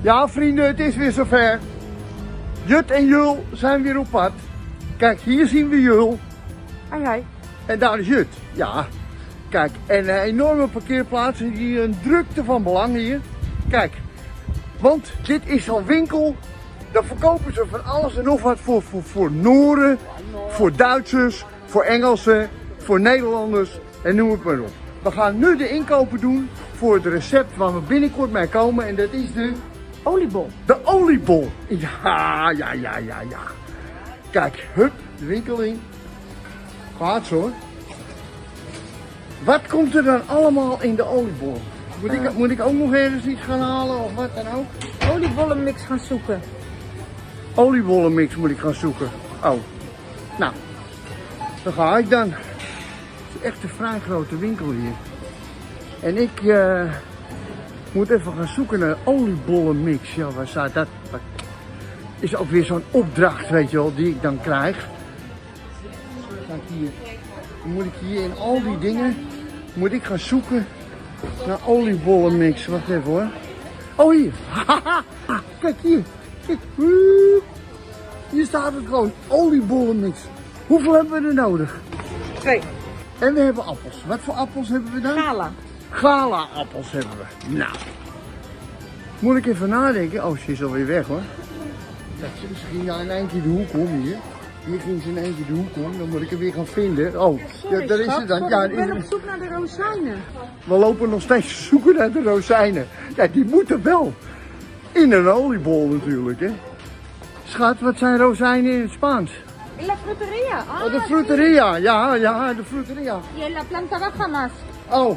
Ja vrienden, het is weer zover. Jut en Jul zijn weer op pad. Kijk, hier zien we Jul. Hoi hoi. En daar is Jut. Ja. Kijk, en een enorme parkeerplaats. Hier een drukte van belang hier. Kijk, want dit is zo'n winkel. Daar verkopen ze van alles en nog wat voor Nooren, voor Duitsers, voor Engelsen, voor Nederlanders en noem het maar op. We gaan nu de inkopen doen voor het recept waar we binnenkort mee komen en dat is de Oliebol. De oliebol. Ja. Kijk, hup, de winkel in. Gaat zo hoor. Wat komt er dan allemaal in de oliebol? Moet ik ook nog ergens iets gaan halen of wat dan ook? Oliebollenmix gaan zoeken. Oliebollenmix moet ik gaan zoeken. Oh, nou, daar ga ik dan. Het is echt een vrij grote winkel hier. En ik moet even gaan zoeken naar oliebollenmix. Ja, waar staat dat? Is ook weer zo'n opdracht, weet je wel, die ik dan krijg. Dan moet ik hier in al die dingen, moet ik gaan zoeken naar oliebollenmix. Wacht even hoor. Oh hier. Kijk hier. Kijk. Hier staat het gewoon. Oliebollenmix. Hoeveel hebben we er nodig? 2. En we hebben appels. Wat voor appels hebben we dan? Gala. Gala appels hebben we. Nou. Moet ik even nadenken. Oh, ze is alweer weg hoor. Ze ging in één keer de hoek om hier. Hier ging ze in één keer de hoek om. Dan moet ik hem weer gaan vinden. Oh, Sorry, ja, daar is het dan. Sorry, Ja, ik ben op zoek naar de rozijnen. we lopen nog steeds zoeken naar de rozijnen. Ja, die moeten wel. In een oliebol natuurlijk, hè. Schat, wat zijn rozijnen in het Spaans? In la fruteria. Oh, de fruteria. Ja, de fruteria. Y en la planta baja más. Oh.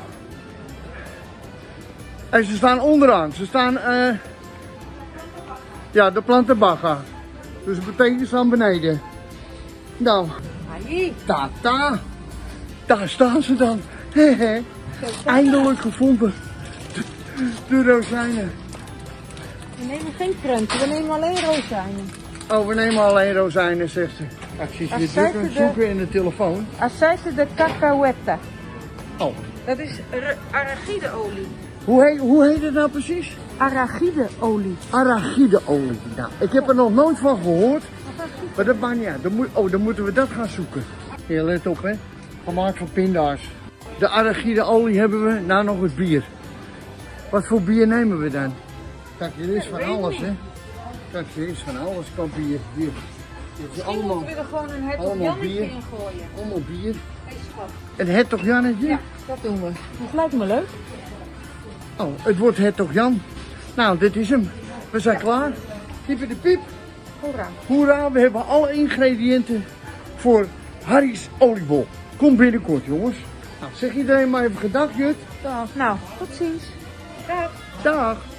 En ze staan onderaan. Ze staan, ja, de planta baja. Dus dat betekent ze staan beneden. Nou, Ahí. tata. Daar staan ze dan. Hehe. Eindelijk gevonden. De rozijnen. We nemen geen krenten, we nemen alleen rozijnen. Oh, we nemen alleen rozijnen, zegt ze. Ja, ik zie ze weer druk aan het zoeken in de telefoon. Aceite de cacahueta. Oh. Dat is arachideolie. Hoe heet het nou precies? Arachideolie. Arachideolie. Nou, ik heb er nog nooit van gehoord. Maar dat maakt niet uit. Dan moeten we dat gaan zoeken. Hier, let op hè. Gemaakt van pinda's. De arachideolie hebben we. Nou, nog het bier. Wat voor bier nemen we dan? Kijk, hier is van alles hè. Kijk, hier is van alles qua bier. Hier. Misschien moeten we er gewoon een hertog Jannetje in gooien. Allemaal bier. Hey, schat. Een hertog Jannetje? Ja, dat doen we. Dat lijkt me leuk. Oh, het wordt hertog Jan. Nou, dit is hem. We zijn klaar. Piep de piep. Hoera. Hoera, we hebben alle ingrediënten voor Harry's oliebol. Kom binnenkort, jongens. Nou, zeg iedereen maar even gedag, Jut. Dag. Nou, tot ziens. Dag. Dag.